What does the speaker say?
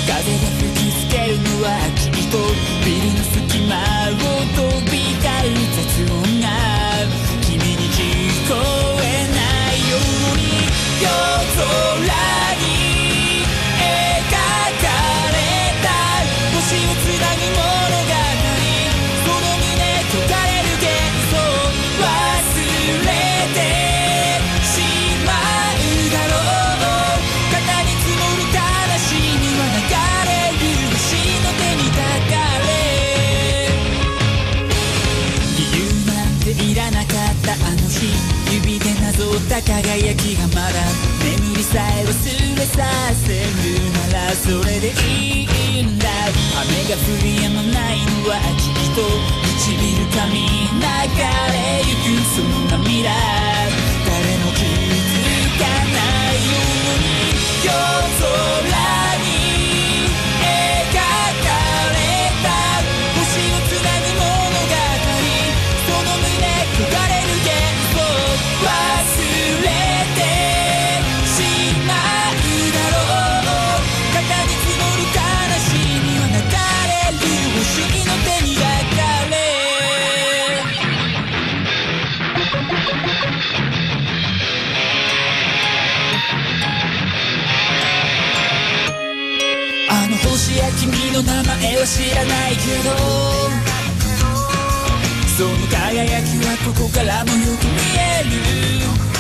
風が吹きつけるのはきっとビルの隙間を飛び交う雑音が君に聞こえないように夜空に描かれた星をつなぐ物語その胸焦がれる幻想忘れてしまうだろう肩に積もる悲しみは流れる星の手に抱かれ理由なんていらなかったあの日指でなぞった輝きがまだ眠りさえ忘れさせるならそれでいいんだ雨が降り止まないのはきっと唇噛み流れゆくその涙誰も気づかないように夜空に描かれた星をつなぐ物語その胸焦がれる幻想忘れてしまうだろう肩に積もる悲しみは流れる星の手に抱かれあの星や君の名前は知らないけどその輝きはここからもよく見える